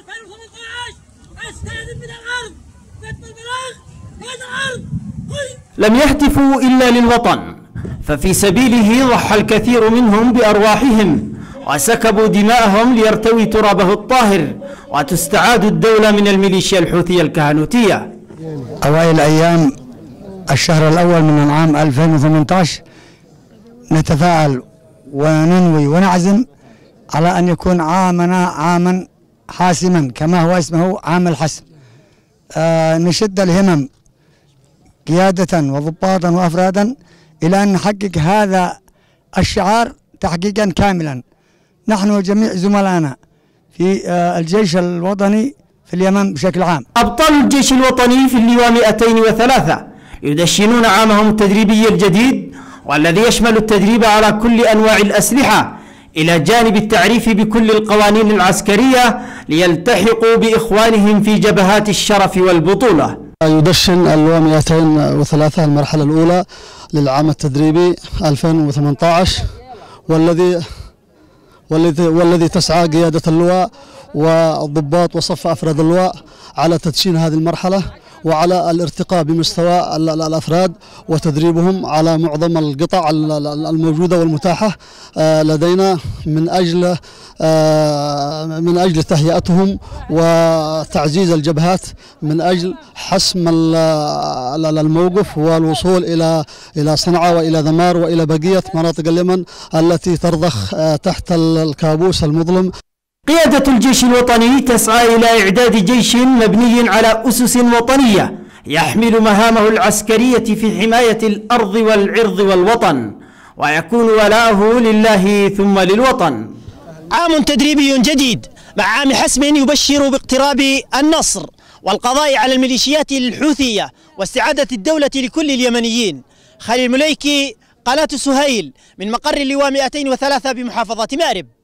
2018 استاذن من الارض كتب البلاغ هذا الارض. لم يهتفوا إلا للوطن، ففي سبيله ضحى الكثير منهم بأرواحهم وسكبوا دماءهم ليرتوي ترابه الطاهر وتستعاد الدولة من الميليشيا الحوثية الكهنوتية. أوائل أيام الشهر الأول من العام 2018 نتفاعل وننوي ونعزم على أن يكون عامنا عاما حاسما كما هو اسمه عام الحسم. نشد الهمم قيادة وضباطا وأفرادا إلى أن نحقق هذا الشعار تحقيقا كاملا، نحن وجميع زملائنا في الجيش الوطني في اليمن بشكل عام. أبطال الجيش الوطني في اللواء 203 يدشنون عامهم التدريبي الجديد، والذي يشمل التدريب على كل أنواع الأسلحة إلى جانب التعريف بكل القوانين العسكرية ليلتحقوا بإخوانهم في جبهات الشرف والبطولة. يدشن اللواء 203 المرحلة الأولى للعام التدريبي 2018 والذي تسعى قيادة اللواء والضباط وصف أفراد اللواء على تدشين هذه المرحلة وعلى الارتقاء بمستوى الأفراد وتدريبهم على معظم القطع الموجودة والمتاحة لدينا من أجل تهيئتهم وتعزيز الجبهات من أجل حسم الموقف والوصول إلى صنعاء وإلى ذمار وإلى بقية مناطق اليمن التي ترضخ تحت الكابوس المظلم. قيادة الجيش الوطني تسعى إلى إعداد جيش مبني على أسس وطنية يحمل مهامه العسكرية في حماية الأرض والعرض والوطن، ويكون ولاؤه لله ثم للوطن. عام تدريبي جديد مع عام حسم يبشر باقتراب النصر والقضاء على الميليشيات الحوثية واستعادة الدولة لكل اليمنيين. خليل مليكي، قناة سهيل، من مقر اللواء 203 بمحافظة مأرب.